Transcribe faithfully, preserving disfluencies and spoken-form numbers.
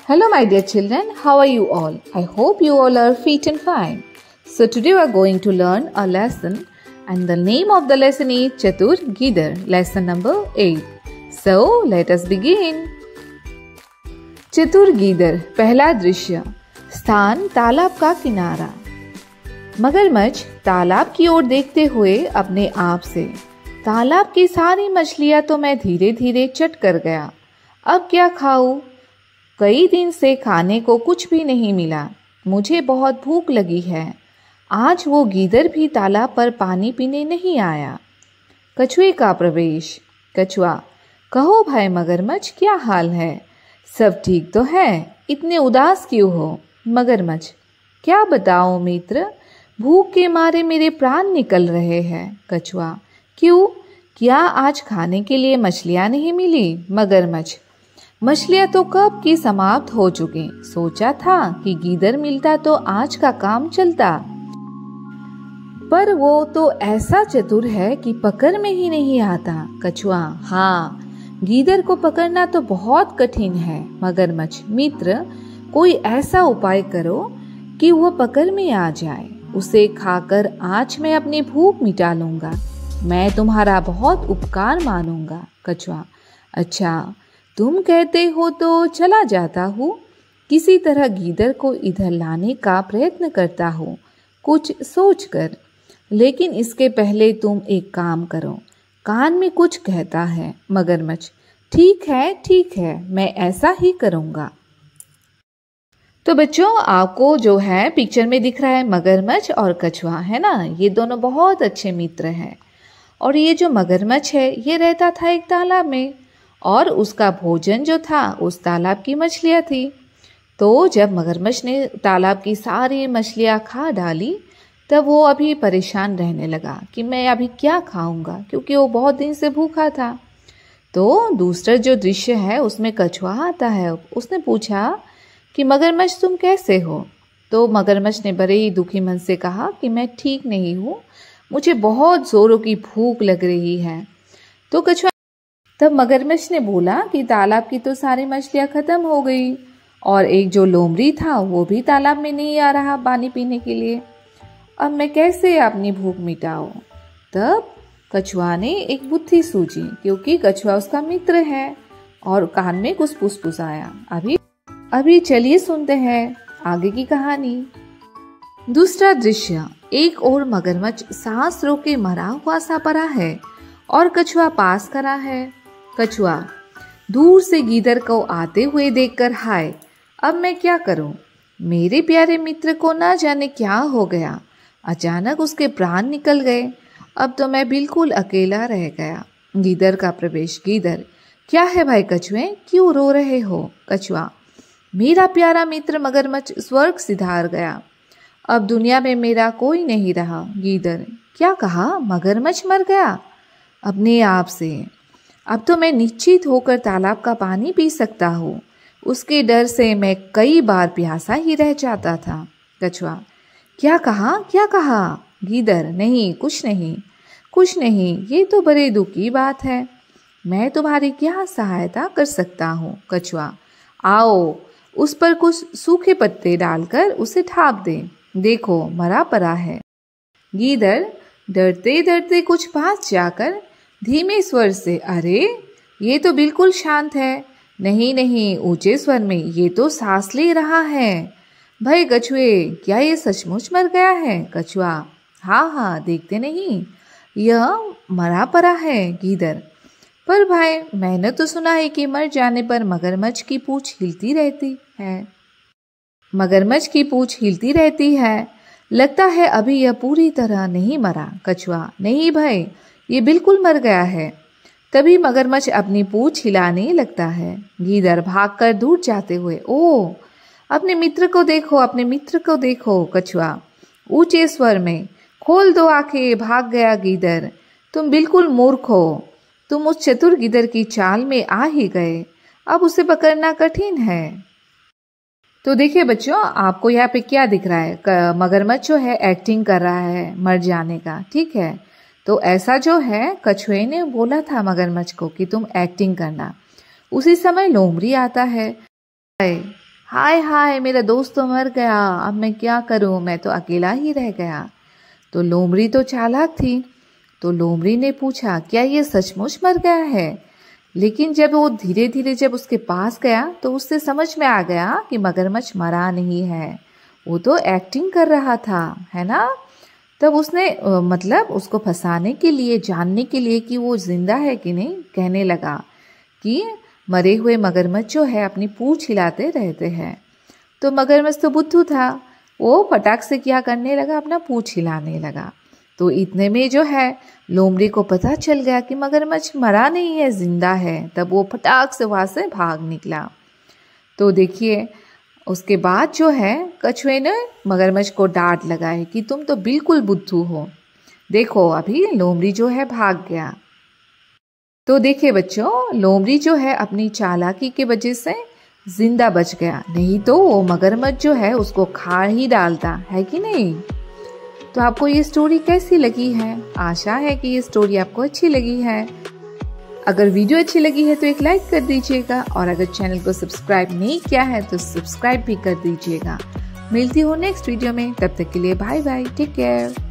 Hello my dear children, how are you all? I hope you all are fit and fine. So today we are going to learn a lesson and the name of the lesson is Chatur Gidar, lesson number eight. So let us begin. चतुर गीदड़, पहला दृश्य। स्थान तालाब का किनारा। मगरमच्छ तालाब की ओर देखते हुए अपने आप से, तालाब की सारी मछलियां तो मैं धीरे धीरे चट कर गया, अब क्या खाऊं? कई दिन से खाने को कुछ भी नहीं मिला, मुझे बहुत भूख लगी है। आज वो गीदड़ भी तालाब पर पानी पीने नहीं आया। कछुए का प्रवेश। कछुआ, कहो भाई मगरमच्छ, क्या हाल है? सब ठीक तो है, इतने उदास क्यों हो? मगरमच्छ, क्या बताओ मित्र, भूख के मारे मेरे प्राण निकल रहे हैं। कछुआ, क्यों, क्या आज खाने के लिए मछलियां नहीं मिली? मगरमच्छ, मछलियां तो कब की समाप्त हो चुकी, सोचा था कि गीदड़ मिलता तो आज का काम चलता, पर वो तो ऐसा चतुर है कि पकड़ में ही नहीं आता। कछुआ, हाँ, गीदड़ को पकड़ना तो बहुत कठिन है। मगरमच्छ, मित्र, कोई ऐसा उपाय करो कि वह पकड़ में आ जाए, उसे खाकर आज मैं अपनी भूख मिटा लूंगा, मैं तुम्हारा बहुत उपकार मानूंगा। कछुआ, अच्छा, तुम कहते हो तो चला जाता हूँ, किसी तरह गीदड़ को इधर लाने का प्रयत्न करता हूँ, कुछ सोचकर, लेकिन इसके पहले तुम एक काम करो, कान में कुछ कहता है। मगरमच्छ, ठीक है ठीक है, मैं ऐसा ही करूँगा। तो बच्चों, आपको जो है पिक्चर में दिख रहा है मगरमच्छ और कछुआ, है ना, ये दोनों बहुत अच्छे मित्र हैं। और ये जो मगरमच्छ है ये रहता था एक तालाब में, और उसका भोजन जो था उस तालाब की मछलियाँ थी। तो जब मगरमच्छ ने तालाब की सारी मछलियाँ खा डाली, तब वो अभी परेशान रहने लगा कि मैं अभी क्या खाऊंगा, क्योंकि वो बहुत दिन से भूखा था। तो दूसरा जो दृश्य है उसमें कछुआ आता है, उसने पूछा कि मगरमच्छ तुम कैसे हो? तो मगरमच्छ ने बड़े ही दुखी मन से कहा कि मैं ठीक नहीं हूँ, मुझे बहुत जोरों की भूख लग रही है। तो कछुआ तब मगरमच्छ ने बोला कि तालाब की तो सारी मछलियाँ खत्म हो गई, और एक जो लोमड़ी था वो भी तालाब में नहीं आ रहा पानी पीने के लिए, अब मैं कैसे अपनी भूख मिटाऊं? तब कछुआ ने एक बुद्धि सूझी, क्योंकि कछुआ उसका मित्र है, और कान में कुछ फुसफुसाया। अभी अभी चलिए सुनते हैं आगे की कहानी। दूसरा दृश्य। एक और मगरमच्छ सांस रोके मरा हुआ सा पड़ा है और कछुआ पास खड़ा है। कछुआ, दूर से गीदड़ को आते हुए देखकर, हाय, अब मैं क्या करूं? मेरे प्यारे मित्र को ना जाने क्या हो गया, अचानक उसके प्राण निकल गए, अब तो मैं बिल्कुल अकेला रह गया। गीदड़ का प्रवेश। गीदड़, क्या है भाई कछुए, क्यों रो रहे हो? कछुआ, मेरा प्यारा मित्र मगरमच्छ स्वर्ग सिधार गया, अब दुनिया में मेरा कोई नहीं रहा। गीदड़, क्या कहा? मगरमच्छ मर गया? अपने आप से, अब तो मैं निश्चित होकर तालाब का पानी पी सकता हूँ, उसके डर से मैं कई बार प्यासा ही रह जाता था। कछुआ, क्या कहा क्या कहा? गीदड़, नहीं, कुछ नहीं कुछ नहीं, ये तो बड़े दुख की बात है, मैं तुम्हारी क्या सहायता कर सकता हूँ? कछुआ, आओ, उस पर कुछ सूखे पत्ते डालकर उसे ढाँप दे, देखो मरा पड़ा है। गीदड़ डरते डरते कुछ पास जाकर धीमे स्वर से, अरे ये तो बिल्कुल शांत है, नहीं नहीं, ऊंचे स्वर में, ये तो सांस ले रहा है। भाई कछुए, क्या ये सचमुच मर गया है? कछुआ, हाँ हाँ, देखते नहीं, यह मरा पड़ा है। गीदड़, पर भाई मैंने तो सुना है कि मर जाने पर मगरमच्छ की पूंछ हिलती रहती है। मगरमच्छ की पूंछ हिलती रहती है, लगता है अभी यह पूरी तरह नहीं मरा। कछुआ, नहीं भाई, ये बिल्कुल मर गया है। तभी मगरमच्छ अपनी पूंछ हिलाने लगता है। गीदड़ भागकर दूर जाते हुए, ओ, अपने मित्र को देखो, अपने मित्र को देखो। कछुआ ऊंचे स्वर में, खोल दो आंखें, भाग गया गीदड़, तुम बिल्कुल मूर्ख हो, तुम उस चतुर गीदड़ की चाल में आ ही गए, अब उसे पकड़ना कठिन है। तो देखिए बच्चों, आपको यहाँ पे क्या दिख रहा है? मगरमच्छ जो है एक्टिंग कर रहा है मर जाने का, ठीक है। तो ऐसा जो है कछुए ने बोला था मगरमच्छ को कि तुम एक्टिंग करना। उसी समय लोमड़ी आता है, हाय हाय, मेरा दोस्त तो मर गया, अब मैं क्या करूं, मैं तो अकेला ही रह गया। तो लोमड़ी तो चालाक थी, तो लोमड़ी ने पूछा, क्या ये सचमुच मर गया है? लेकिन जब वो धीरे धीरे जब उसके पास गया तो उससे समझ में आ गया कि मगरमच्छ मरा नहीं है, वो तो एक्टिंग कर रहा था, है ना। तब उसने मतलब उसको फंसाने के लिए, जानने के लिए कि वो जिंदा है कि नहीं, कहने लगा कि मरे हुए मगरमच्छ जो है अपनी पूंछ हिलाते रहते हैं। तो मगरमच्छ तो बुद्धू था, वो फटाक से क्या करने लगा, अपना पूंछ हिलाने लगा। तो इतने में जो है लोमड़ी को पता चल गया कि मगरमच्छ मरा नहीं है, जिंदा है। तब वो फटाक से वहाँ से भाग निकला। तो देखिए उसके बाद जो है कछुए ने मगरमच्छ को डांट लगाई कि तुम तो बिल्कुल बुद्धू हो, देखो अभी लोमड़ी जो है भाग गया। तो देखिए बच्चों, लोमड़ी जो है अपनी चालाकी की वजह से जिंदा बच गया, नहीं तो वो मगरमच्छ जो है उसको खा ही डालता, है कि नहीं। तो आपको ये स्टोरी कैसी लगी है? आशा है कि ये स्टोरी आपको अच्छी लगी है। अगर वीडियो अच्छी लगी है तो एक लाइक कर दीजिएगा, और अगर चैनल को सब्सक्राइब नहीं किया है तो सब्सक्राइब भी कर दीजिएगा। मिलती हूँ नेक्स्ट वीडियो में, तब तक के लिए बाय बाय, टेक केयर।